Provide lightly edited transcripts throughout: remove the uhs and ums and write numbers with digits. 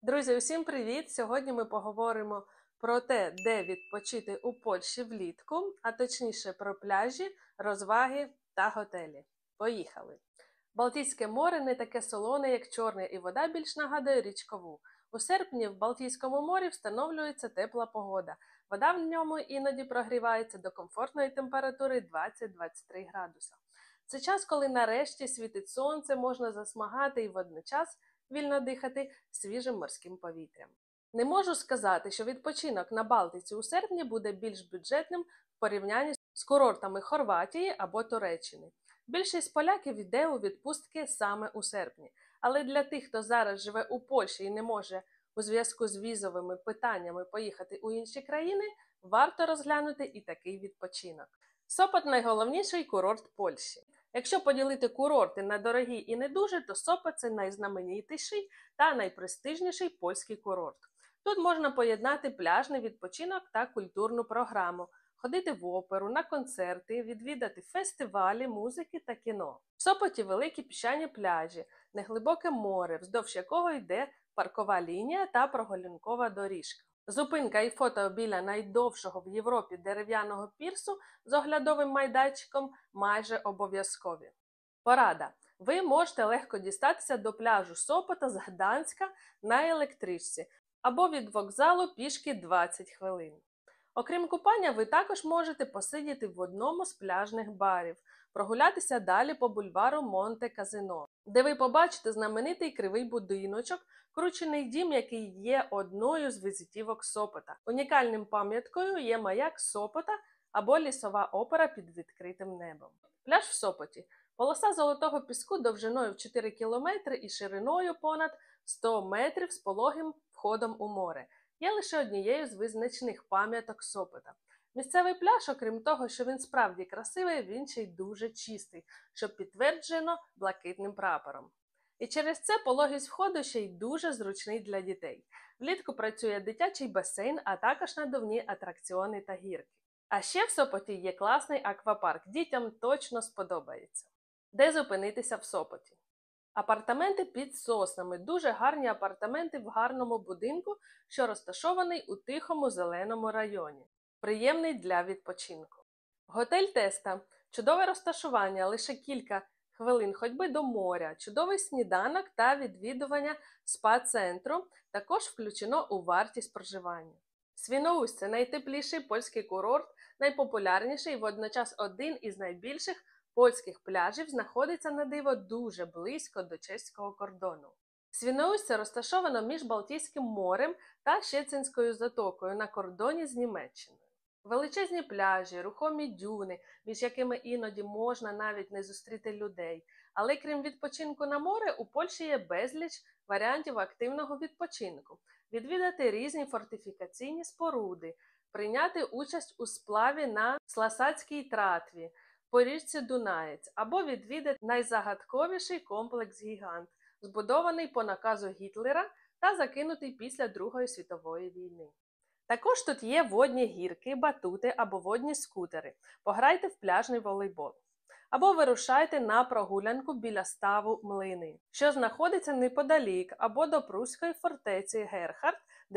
Друзі, усім привіт! Сьогодні ми поговоримо про те, де відпочити у Польщі влітку, а точніше про пляжі, розваги та готелі. Поїхали! Балтійське море не таке солоне, як Чорне, і вода більш нагадує річкову. У серпні в Балтійському морі встановлюється тепла погода. Вода в ньому іноді прогрівається до комфортної температури 20-23 градуса. Це час, коли нарешті світить сонце, можна засмагати і водночас вільно дихати свіжим морським повітрям. Не можу сказати, що відпочинок на Балтиці у серпні буде більш бюджетним в порівнянні з курортами Хорватії або Туреччини. Більшість поляків йде у відпустки саме у серпні. Але для тих, хто зараз живе у Польщі і не може у зв'язку з візовими питаннями поїхати у інші країни, варто розглянути і такий відпочинок. Сопот – найголовніший курорт Польщі. Якщо поділити курорти на дорогі і не дуже, то Сопот – це найзнаменитіший та найпрестижніший польський курорт. Тут можна поєднати пляжний відпочинок та культурну програму, ходити в оперу, на концерти, відвідати фестивалі, музики та кіно. В Сопоті великі піщані пляжі, неглибоке море, вздовж якого йде паркова лінія та прогулянкова доріжка. Зупинка і фото біля найдовшого в Європі дерев'яного пірсу з оглядовим майданчиком майже обов'язкові. Порада. Ви можете легко дістатися до пляжу Сопота з Гданська на електричці або від вокзалу пішки 20 хвилин. Окрім купання, ви також можете посидіти в одному з пляжних барів, прогулятися далі по бульвару Монте-Казино, де ви побачите знаменитий кривий будиночок, кручений дім, який є одною з візитівок Сопота. Унікальним пам'яткою є маяк Сопота або лісова опера під відкритим небом. Пляж в Сопоті – полоса золотого піску довжиною в 4 кілометри і шириною понад 100 метрів з пологим входом у море. Є лише однією з визначних пам'яток Сопота. Місцевий пляж, окрім того, що він справді красивий, він ще й дуже чистий, що підтверджено блакитним прапором. І через це пологість входу ще й дуже зручний для дітей. Влітку працює дитячий басейн, а також надувні атракціони та гірки. А ще в Сопоті є класний аквапарк, дітям точно сподобається. Де зупинитися в Сопоті? Апартаменти під соснами. Дуже гарні апартаменти в гарному будинку, що розташований у тихому зеленому районі. Приємний для відпочинку. Готель Теста. Чудове розташування, лише кілька хвилин ходьби до моря, чудовий сніданок та відвідування спа-центру також включено у вартість проживання. Свіноусть – це найтепліший польський курорт, найпопулярніший і водночас один із найбільших польських пляжів, знаходиться на диво дуже близько до чеського кордону. Свіноустя розташовано між Балтійським морем та Щецинською затокою на кордоні з Німеччиною. Величезні пляжі, рухомі дюни, між якими іноді можна навіть не зустріти людей. Але крім відпочинку на море, у Польщі є безліч варіантів активного відпочинку. Відвідати різні фортифікаційні споруди, прийняти участь у сплаві на Сласацькій тратві, по річці Дунаєць, або відвідати найзагадковіший комплекс-гігант, збудований по наказу Гітлера та закинутий після Другої світової війни. Також тут є водні гірки, батути або водні скутери. Пограйте в пляжний волейбол. Або вирушайте на прогулянку біля ставу Млини, що знаходиться неподалік або до Пруської фортеці Герхард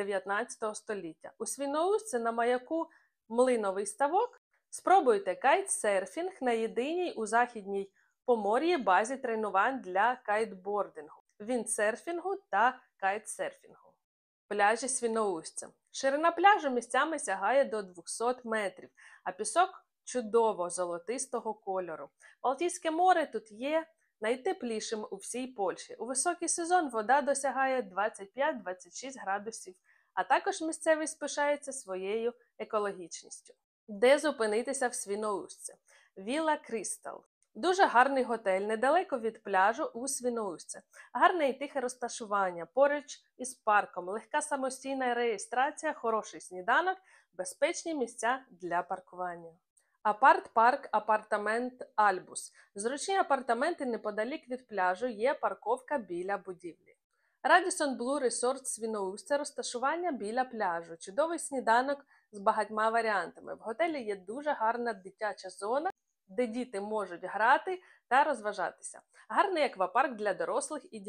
19 століття. У Свіноустці на маяку Млиновий ставок спробуйте кайтсерфінг на єдиній у Західній Помор'ї базі тренувань для кайтбордингу, віндсерфінгу та кайтсерфінгу. Пляжі Свіноустця. Ширина пляжу місцями сягає до 200 метрів, а пісок чудово золотистого кольору. Балтійське море тут є найтеплішим у всій Польщі. У високий сезон вода досягає 25-26 градусів, а також місцевість пишається своєю екологічністю. Де зупинитися в Свіноустці? Вілла Крістал. Дуже гарний готель, недалеко від пляжу у Свіноустці. Гарне і тихе розташування, поруч із парком, легка самостійна реєстрація, хороший сніданок, безпечні місця для паркування. Апарт-парк апартамент Альбус. Зручні апартаменти неподалік від пляжу, є парковка біля будівлі. Радісон Блу Resort Свіноустя, розташування біля пляжу, чудовий сніданок з багатьма варіантами. В готелі є дуже гарна дитяча зона, де діти можуть грати та розважатися. Гарний аквапарк для дорослих і дітей.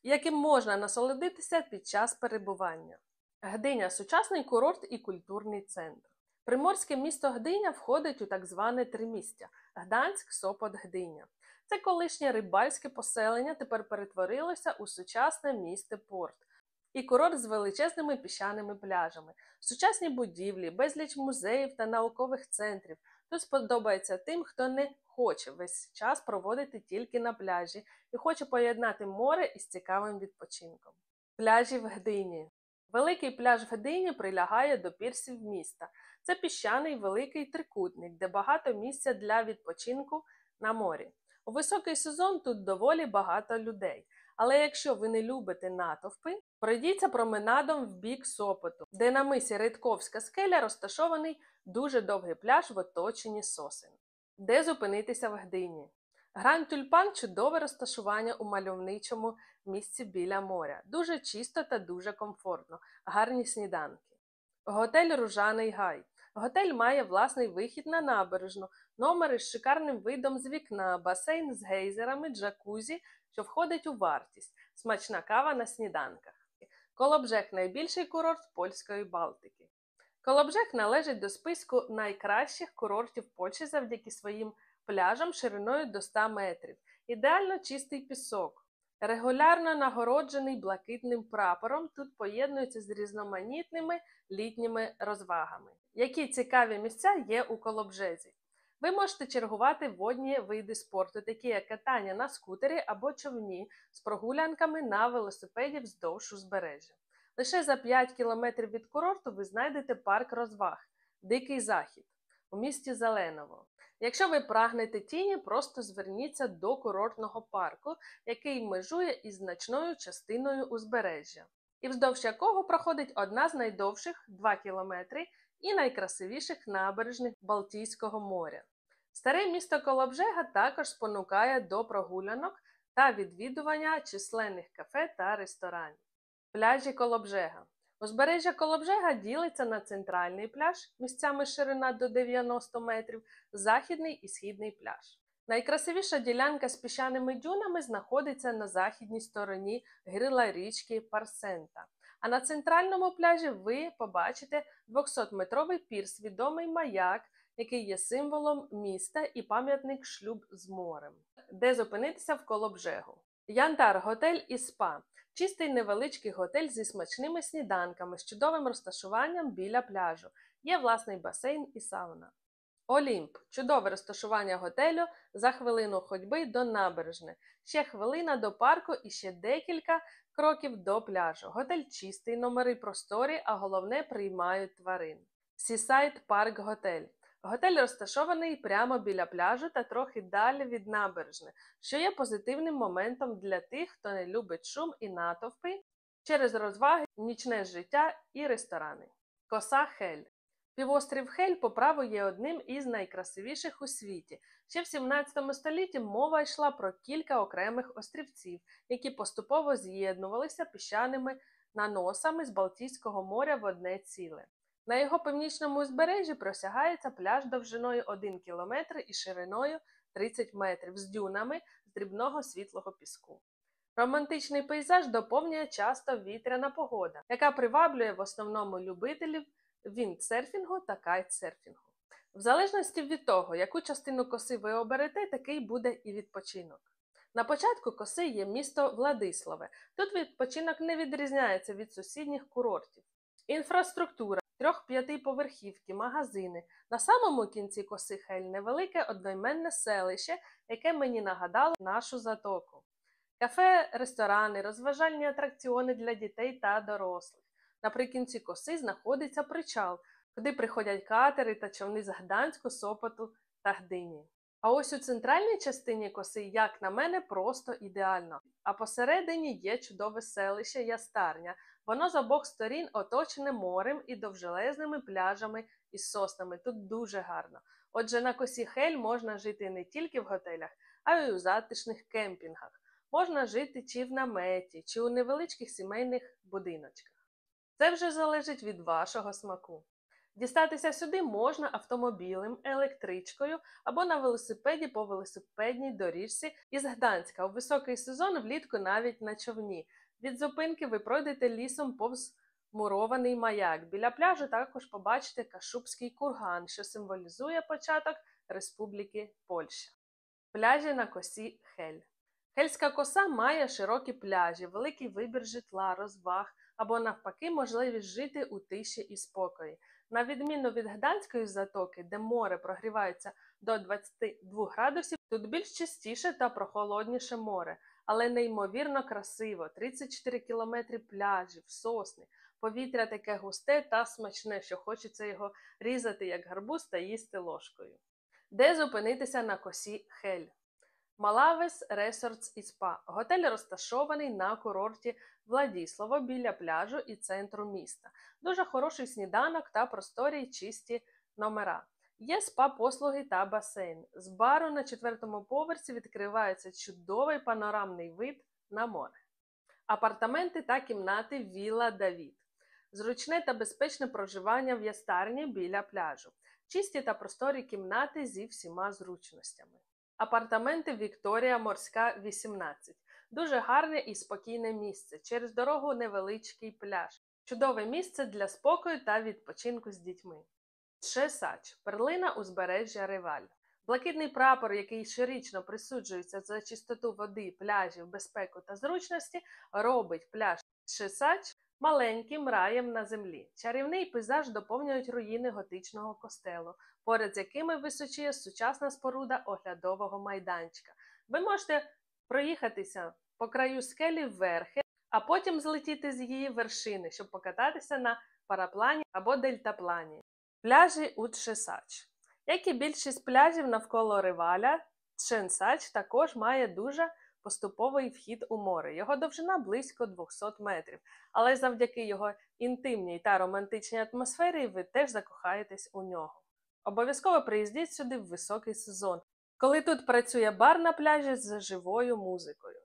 яким можна насолодитися під час перебування. Гдиня – сучасний курорт і культурний центр. Приморське місто Гдиня входить у так зване Тримістя – Гданськ, Сопот, Гдиня. Це колишнє рибальське поселення тепер перетворилося у сучасне місто-порт і курорт з величезними піщаними пляжами, сучасні будівлі, безліч музеїв та наукових центрів. Тут сподобається тим, хто не хоче весь час проводити тільки на пляжі і хоче поєднати море із цікавим відпочинком. Пляжі в Гдині. Великий пляж в Гдині прилягає до пірсів міста. Це піщаний великий трикутник, де багато місця для відпочинку на морі. У високий сезон тут доволі багато людей. Але якщо ви не любите натовпи, пройдіться променадом в бік Сопоту, де на мисі Ридковська скеля розташований дуже довгий пляж в оточенні сосен. Де зупинитися в Гдині? Гранд Тюльпан – чудове розташування у мальовничому місці біля моря. Дуже чисто та дуже комфортно. Гарні сніданки. Готель Ружаний Гай. Готель має власний вихід на набережну, номери з шикарним видом з вікна, басейн з гейзерами, джакузі, що входить у вартість, смачна кава на сніданках. Колобжег – найбільший курорт польської Балтики. Колобжег належить до списку найкращих курортів Польщі завдяки своїм пляжам шириною до 100 метрів. Ідеально чистий пісок. Регулярно нагороджений блакитним прапором, тут поєднується з різноманітними літніми розвагами. Які цікаві місця є у Колобжезі? Ви можете чергувати водні види спорту, такі як катання на скутері або човні з прогулянками на велосипеді вздовж узбережжя. Лише за 5 кілометрів від курорту ви знайдете парк розваг «Дикий Захід» у місті Зеленово. Якщо ви прагнете тіні, просто зверніться до курортного парку, який межує із значною частиною узбережжя, і вздовж якого проходить одна з найдовших – 2 кілометри, і найкрасивіших набережних Балтійського моря. Старе місто Колобжега також спонукає до прогулянок та відвідування численних кафе та ресторанів. Пляжі Колобжега. Узбережжя Колобжега ділиться на центральний пляж, місцями ширина до 90 метрів, західний і східний пляж. Найкрасивіша ділянка з піщаними дюнами знаходиться на західній стороні грила річки Парсента. А на центральному пляжі ви побачите 200-метровий пірс, відомий маяк, який є символом міста і пам'ятник шлюб з морем. Де зупинитися в Колобжегу? Янтар – готель і спа. Чистий невеличкий готель зі смачними сніданками, з чудовим розташуванням біля пляжу. Є власний басейн і сауна. Олімп – чудове розташування готелю за хвилину ходьби до набережни. Ще хвилина до парку і ще декілька кроків до пляжу. Готель чистий, номери просторі, а головне – приймають тварин. Сісайд Парк Готель. Готель розташований прямо біля пляжу та трохи далі від набережни, що є позитивним моментом для тих, хто не любить шум і натовпи, через розваги, нічне життя і ресторани. Коса Хель. Півострів Хель по праву є одним із найкрасивіших у світі. Ще в 17 столітті мова йшла про кілька окремих острівців, які поступово з'єднувалися піщаними наносами з Балтійського моря в одне ціле. На його північному узбережжі просягається пляж довжиною 1 кілометр і шириною 30 метрів з дюнами з дрібного світлого піску. Романтичний пейзаж доповнює часто вітряна погода, яка приваблює в основному любителів віндсерфінгу та кайтсерфінгу. В залежності від того, яку частину коси ви оберете, такий буде і відпочинок. На початку коси є місто Владиславе. Тут відпочинок не відрізняється від сусідніх курортів. Інфраструктура. 3-5 поверхівки, магазини. На самому кінці коси Хель невелике одноіменне селище, яке мені нагадало нашу затоку. Кафе, ресторани, розважальні атракціони для дітей та дорослих. Наприкінці коси знаходиться причал, куди приходять катери та човни з Гданську, Сопоту та Гдині. А ось у центральній частині коси, як на мене, просто ідеально. А посередині є чудове селище Ястарня. Воно з обох сторін оточене морем і довжелезними пляжами із соснами. Тут дуже гарно. Отже, на косі Хель можна жити не тільки в готелях, а й у затишних кемпінгах. Можна жити чи в наметі, чи у невеличких сімейних будиночках. Це вже залежить від вашого смаку. Дістатися сюди можна автомобілем, електричкою або на велосипеді по велосипедній доріжці із Гданська. У високий сезон влітку навіть на човні. Від зупинки ви пройдете лісом повз мурований маяк. Біля пляжу також побачите Кашубський курган, що символізує початок Республіки Польща. Пляжі на косі Хель. Хельська коса має широкі пляжі, великий вибір житла, розваг або навпаки можливість жити у тиші і спокої. На відміну від Гданської затоки, де море прогрівається до 22 градусів, тут більш чистіше та прохолодніше море, але неймовірно красиво, 34 кілометри пляжів, сосни, повітря таке густе та смачне, що хочеться його різати як гарбуз та їсти ложкою. Де зупинитися на косі Хель? Малавес Resorts і Spa. Готель розташований на курорті Владіславо біля пляжу і центру міста. Дуже хороший сніданок та просторі й чисті номера. Є спа-послуги та басейн. З бару на 4-му поверсі відкривається чудовий панорамний вид на море. Апартаменти та кімнати Вілла Давід. Зручне та безпечне проживання в ястарні біля пляжу. Чисті та просторі кімнати зі всіма зручностями. Апартаменти Вікторія Морська, 18. Дуже гарне і спокійне місце. Через дорогу невеличкий пляж. Чудове місце для спокою та відпочинку з дітьми. Чесач. Перлина узбережжя Реваль. Блакитний прапор, який щорічно присуджується за чистоту води, пляжів, безпеку та зручності, робить пляж Чесач маленьким раєм на землі. Чарівний пейзаж доповнюють руїни готичного костелу, поряд з якими височіє сучасна споруда оглядового майданчика. Ви можете проїхатися по краю скелі вверхи, а потім злетіти з її вершини, щоб покататися на параплані або дельтаплані. Пляжі у Чесач. Як і більшість пляжів навколо Реваля, Чесач також має дуже поступовий вхід у море. Його довжина близько 200 метрів, але завдяки його інтимній та романтичній атмосфері ви теж закохаєтесь у нього. Обов'язково приїздіть сюди в високий сезон, коли тут працює бар на пляжі з живою музикою.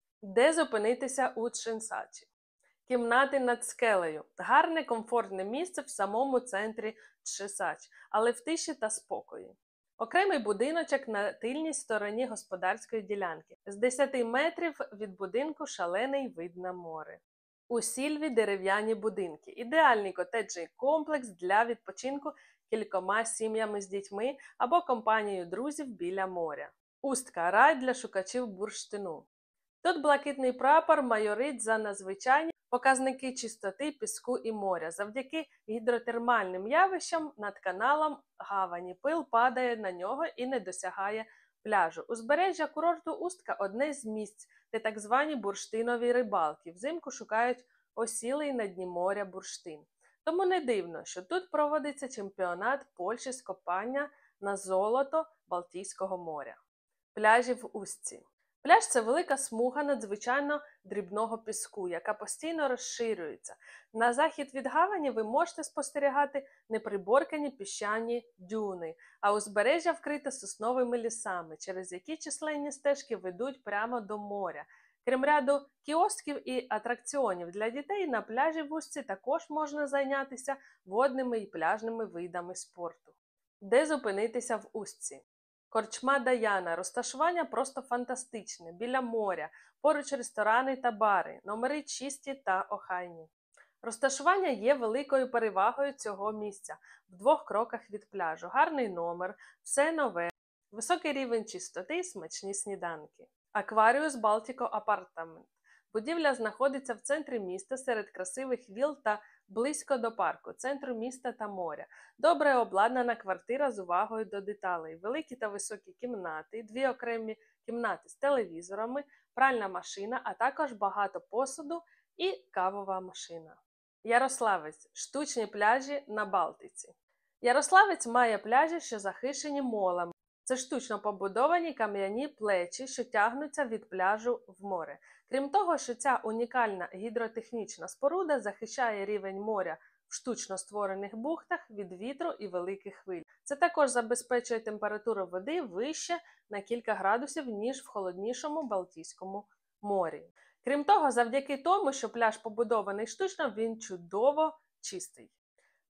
Де зупинитися у Чесачі? Кімнати над скелею. Гарне, комфортне місце в самому центрі Чесач, але в тиші та спокої. Окремий будиночок на тильній стороні господарської ділянки. З 10 метрів від будинку шалений вид на море. У Сільві дерев'яні будинки. Ідеальний котеджний комплекс для відпочинку кількома сім'ями з дітьми або компанією друзів біля моря. Устка – рай для шукачів бурштину. Тут блакитний прапор майорить за надзвичайні показники чистоти піску і моря. Завдяки гідротермальним явищам над каналом гавані пил падає на нього і не досягає пляжу. Узбережжя курорту Устка – одне з місць, де так звані бурштинові рибалки взимку шукають осілий на дні моря бурштин. Тому не дивно, що тут проводиться чемпіонат Польщі з копання на золото Балтійського моря. Пляжі в Устці. Пляж – це велика смуга надзвичайно дрібного піску, яка постійно розширюється. На захід від гавані ви можете спостерігати неприборкані піщані дюни, а узбережжя вкрите сосновими лісами, через які численні стежки ведуть прямо до моря. Крім ряду кіосків і атракціонів для дітей, на пляжі в Устці також можна зайнятися водними і пляжними видами спорту. Де зупинитися в Устці? Корчма Даяна. Розташування просто фантастичне. Біля моря, поруч ресторани та бари, номери чисті та охайні. Розташування є великою перевагою цього місця. В 2 кроках від пляжу. Гарний номер, все нове, високий рівень чистоти, смачні сніданки. Акваріус Балтіко Апартамент. Будівля знаходиться в центрі міста серед красивих вілл та близько до парку, центру міста та моря. Добре обладнана квартира з увагою до деталей. Великі та високі кімнати, 2 окремі кімнати з телевізорами, пральна машина, а також багато посуду і кавова машина. Ярославець. Штучні пляжі на Балтиці. Ярославець має пляжі, що захищені молами. Це штучно побудовані кам'яні плечі, що тягнуться від пляжу в море. Крім того, що ця унікальна гідротехнічна споруда захищає рівень моря в штучно створених бухтах від вітру і великих хвиль. Це також забезпечує температуру води вище на кілька градусів, ніж в холоднішому Балтійському морі. Крім того, завдяки тому, що пляж побудований штучно, він чудово чистий.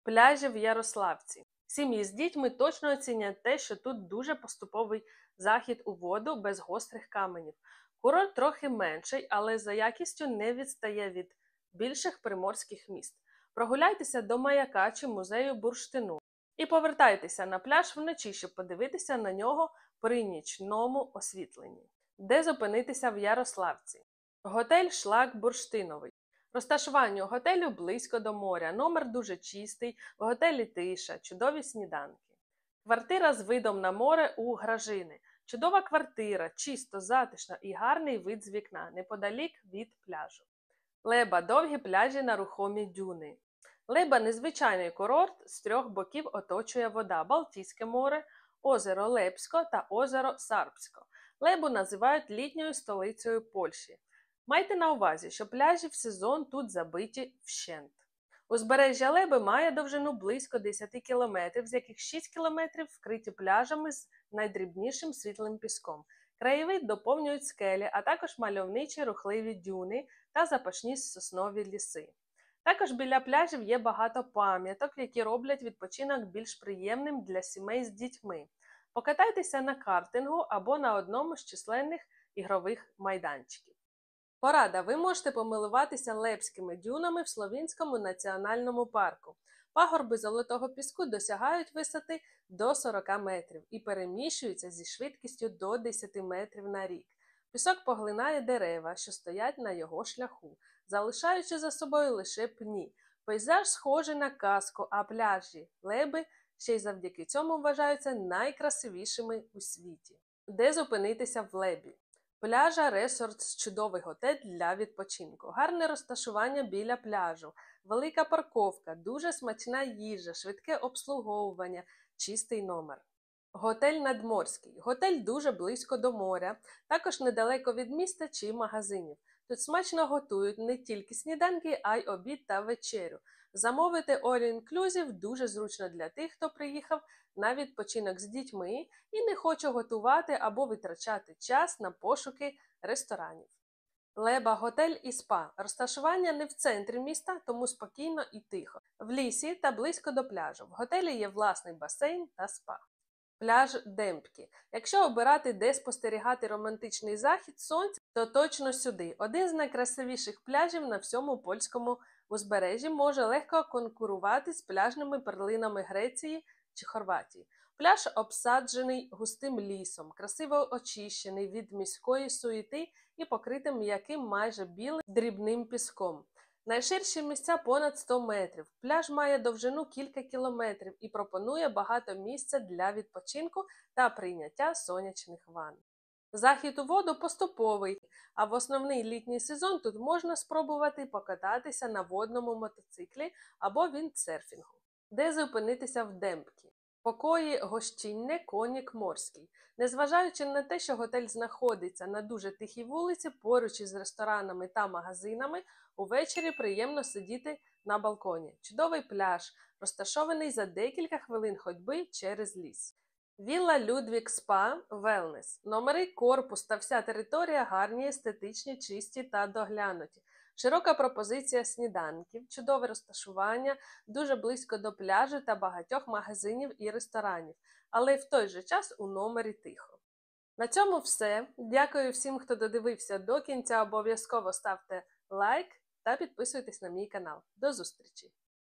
Пляжі в Ярославці. Сім'ї з дітьми точно оцінять те, що тут дуже поступовий захід у воду без гострих каменів. Курорт трохи менший, але за якістю не відстає від більших приморських міст. Прогуляйтеся до маяка чи музею бурштину і повертайтеся на пляж вночі, щоб подивитися на нього при нічному освітленні. Де зупинитися в Ярославці? Готель Шлак Бурштиновий. Розташування готелю близько до моря, номер дуже чистий, в готелі тиша, чудові сніданки. Квартира з видом на море у Гражини. Чудова квартира, чисто, затишна і гарний вид з вікна, неподалік від пляжу. Леба – довгі пляжі на рухомі дюни. Леба – незвичайний курорт, з трьох боків оточує вода – Балтійське море, озеро Лепсько та озеро Сарпсько. Лебу називають літньою столицею Польщі. Майте на увазі, що пляжі в сезон тут забиті вщент. Узбережжя Леби має довжину близько 10 кілометрів, з яких 6 кілометрів вкриті пляжами з найдрібнішим світлим піском. Краєвид доповнюють скелі, а також мальовничі рухливі дюни та запашні соснові ліси. Також біля пляжів є багато пам'яток, які роблять відпочинок більш приємним для сімей з дітьми. Покатайтеся на картингу або на одному з численних ігрових майданчиків. Порада. Ви можете помилуватися лепськими дюнами в Словінському національному парку. Пагорби золотого піску досягають висоти до 40 метрів і переміщуються зі швидкістю до 10 метрів на рік. Пісок поглинає дерева, що стоять на його шляху, залишаючи за собою лише пні. Пейзаж схожий на казку, а пляжі Леби ще й завдяки цьому вважаються найкрасивішими у світі. Де зупинитися в Лебі? Пляжа Ресортс – чудовий готель для відпочинку. Гарне розташування біля пляжу, велика парковка, дуже смачна їжа, швидке обслуговування, чистий номер. Готель Надморський. Готель дуже близько до моря, також недалеко від міста чи магазинів. Тут смачно готують не тільки сніданки, а й обід та вечерю. Замовити all-inclusive дуже зручно для тих, хто приїхав на відпочинок з дітьми і не хоче готувати або витрачати час на пошуки ресторанів. Леба готель і спа. Розташування не в центрі міста, тому спокійно і тихо. В лісі та близько до пляжу. В готелі є власний басейн та спа. Пляж Демпкі. Якщо обирати, де спостерігати романтичний захід сонця, то точно сюди. Один з найкрасивіших пляжів на всьому польському узбережжі може легко конкурувати з пляжними перлинами Греції чи Хорватії. Пляж обсаджений густим лісом, красиво очищений від міської суєти і покритим м'яким майже білим дрібним піском. Найширші місця понад 100 метрів. Пляж має довжину кілька кілометрів і пропонує багато місця для відпочинку та прийняття сонячних ванн. Захід у воду поступовий, а в основний літній сезон тут можна спробувати покататися на водному мотоциклі або віндсерфінгу. Де зупинитися в Демпкі? Покої гостинне Конік Морський. Незважаючи на те, що готель знаходиться на дуже тихій вулиці, поруч із ресторанами та магазинами, увечері приємно сидіти на балконі. Чудовий пляж, розташований за декілька хвилин ходьби через ліс. Вілла Людвік Спа Велнес. Номери, корпус та вся територія гарні, естетичні, чисті та доглянуті. Широка пропозиція сніданків, чудове розташування, дуже близько до пляжу та багатьох магазинів і ресторанів, але й в той же час у номері тихо. На цьому все. Дякую всім, хто додивився до кінця. Обов'язково ставте лайк та підписуйтесь на мій канал. До зустрічі!